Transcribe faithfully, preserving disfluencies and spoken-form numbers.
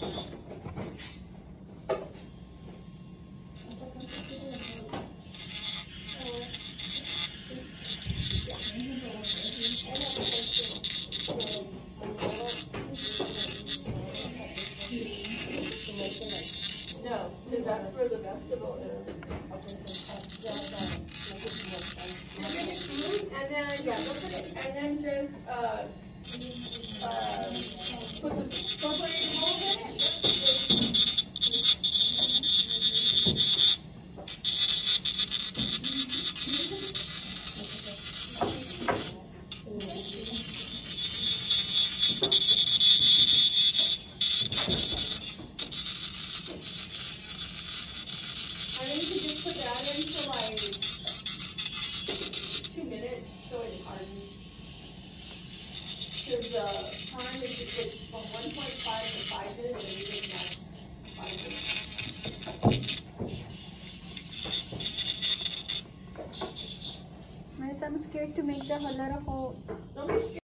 No, because that's where the vegetable is. Just make it smooth, and then, yeah, look at it, and then just, uh, uh, put the incorporate mold in it. I think you just put that in for like two minutes so it hardens. Because the time is it's from one point five to five minutes, and you just have five minutes. I'm scared to make the color of a. Don't be scared.